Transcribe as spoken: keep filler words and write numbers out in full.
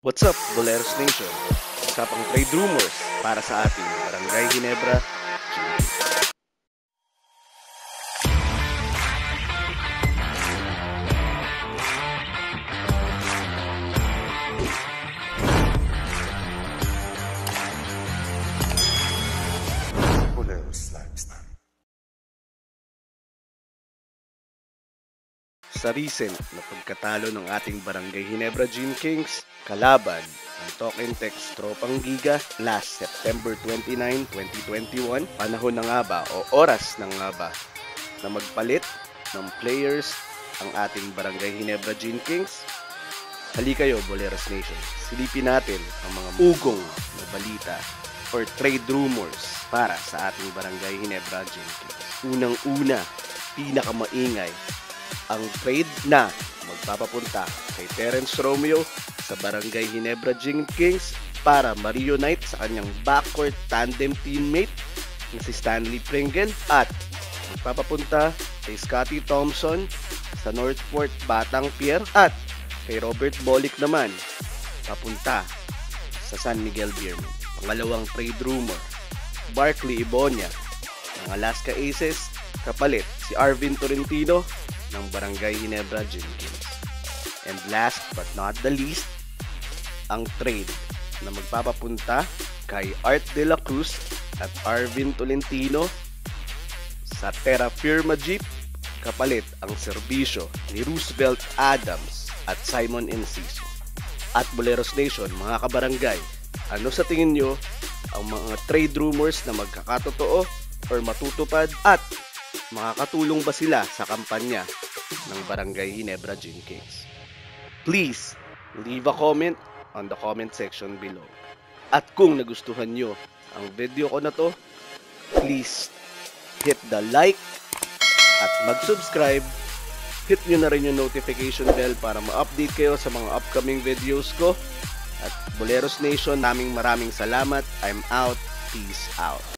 What's up, Boleros Nation? Usapang trade rumors para sa ating Barangay Ginebra. Boleros Lifestyle. Sa recent na pagkatalo ng ating Barangay Ginebra Gym Kings, kalaban ang Talk and Text Tropang Giga last September twenty-ninth, twenty twenty-one, panahon na nga ba o oras na nga ba na magpalit ng players ang ating Barangay Ginebra Gym Kings? Hali kayo, Boleros Nation, silipin natin ang mga ugong na balita or trade rumors para sa ating Barangay Ginebra Gym Kings. Unang-una, pinakamaingay ang trade na magpapapunta kay Terence Romeo sa Barangay Ginebra Gym Kings para ma-reunite sa kanyang backcourt tandem teammate na si Stanley Pringle at magpapapunta kay Scottie Thompson sa Northport Batang Pier at kay Robert Bolick naman papunta sa San Miguel Beerman. Pangalawang trade rumor, Barkley Ibonia ng Alaska Aces kapalit si Arvin Torrentino ng Barangay Ginebra Gym Kings. And last but not the least, ang trade na magpapapunta kay Art De La Cruz at Arvin Tolentino sa Terra Firma Jeep kapalit ang serbisyo ni Roosevelt Adams at Simon Enciso. At Boleros Nation, mga kabarangay, ano sa tingin nyo ang mga trade rumors na magkakatotoo or matutupad at makakatulong ba sila sa kampanya ng Barangay Ginebra Gym Kings? Please leave a comment on the comment section below. At kung nagustuhan nyo ang video ko na to, please hit the like at mag-subscribe. Hit nyo na rin yung notification bell para ma-update kayo sa mga upcoming videos ko. At Boleros Nation, naming maraming salamat. I'm out. Peace out.